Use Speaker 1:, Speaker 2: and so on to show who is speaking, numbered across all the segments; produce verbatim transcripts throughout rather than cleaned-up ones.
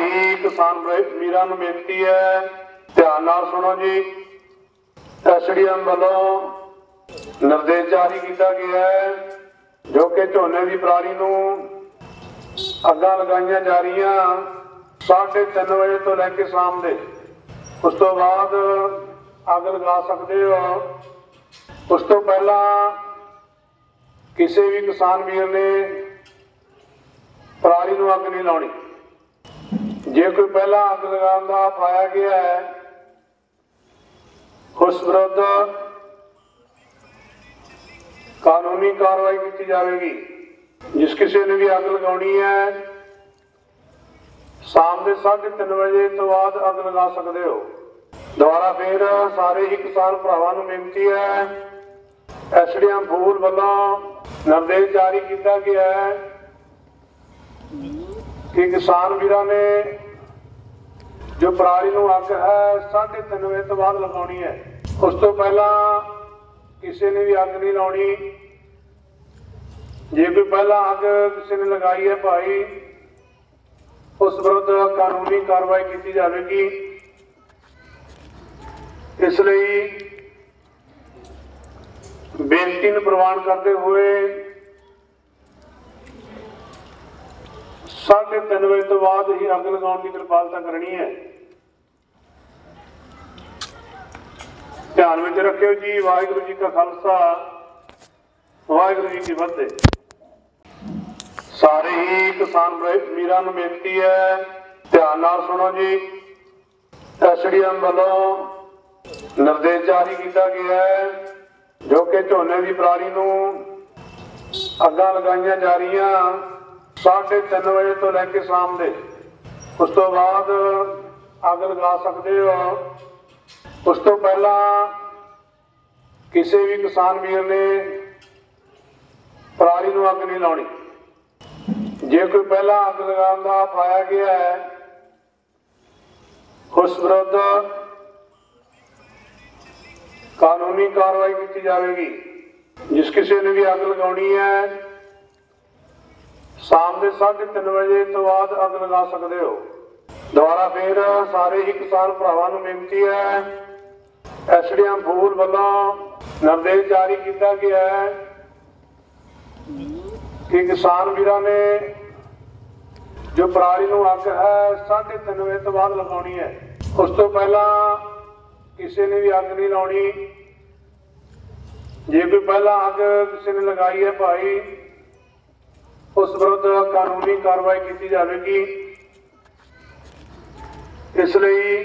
Speaker 1: ही किसान वीरां नूं बेनती है, ध्यान नाल सुनो जी। एसडीएम वालों निर्देश जारी किया गया है जो कि झोने की पराली नूं अग्गां लगाईयां जा रही साढ़े तीन बजे तो लैके शाम के, उस तो बाद अग लगा सकते हो। उस तो पहला किसी भी किसान वीर ने पराली नूं अग नहीं लाउणी। जे कोई पहला अग लगाने का पाया गया है उस विरुद्ध कानूनी कार्रवाई की जाएगी। जिस किसी ने भी अग लगानी है शाम के साढ़े तीन बजे तो बाद अग लगा सकते हो। दोबारा फिर सारे ही किसान भरावां नूं बेनती है, एसडीएम फूल वालों निर्देश जारी किया गया है कि किसान वीरां ने जो पराली नूं अग है साढ़े तीन बजे तो बाद लगानी है। उस तो पहला किसी ने भी अग नहीं लाउणी। जे कोई पहला अग किसी ने लगाई है भाई उस विरुद्ध कानूनी कार्रवाई की जाएगी। इसलिए बेनती नूं प्रवान करते हुए साढ़े तीन बजे तो बाद ही अग लगाने की कृपालता करनी है। ध्यान में रखियो जी। वाहिगुरू जी का खालसा, वाहिगुरू जी की फतेह। सारे ही किसान वीरां नूं बेनती है, ध्यान नाल सुनो जी। एसडीएम वालों निर्देश जारी किया गया है जो कि झोने की पराली नूं अग्गां लगाईयां जा रही साढ़े तीन बजे तो लैके शाम के, उस तो बाद अग लगा सकते हो। उस तो पहला किसी भी किसान वीर ने पराली नूं अग नहीं लाउणी। जे कोई पहला अग लगाने का पाया गया है उस विरुद्ध कानूनी कार्रवाई की जाएगी। जिस किसी ने भी अग लगानी है शाम के साढ़े तीन बजे तो बाद अग लगा सकते हो। दोबारा फिर सारे ही किसान भरावां नूं बेनती है, एसडीएम फूल वालों निर्देश जारी किया गया है कि किसान वीरां ने जो पराली नूं अग है साढ़े तीन बजे तो बाद लगानी है। उस तो पहला किसी ने भी अग नहीं लाउणी। जे कोई पहला अग किसी ने लगाई है भाई उस विरुद्ध कानूनी कार्रवाई की जाएगी। इसलिए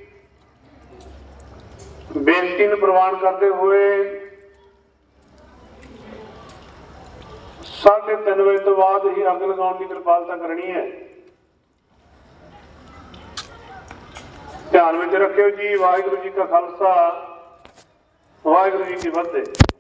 Speaker 1: बेनती नूं प्रवान करते हुए साढ़े तीन बजे तो बाद ही अग लगाने की कृपालता करनी है। ध्यान में रखियो जी। वाहिगुरू जी का खालसा, वाहिगुरू जी की फतेह।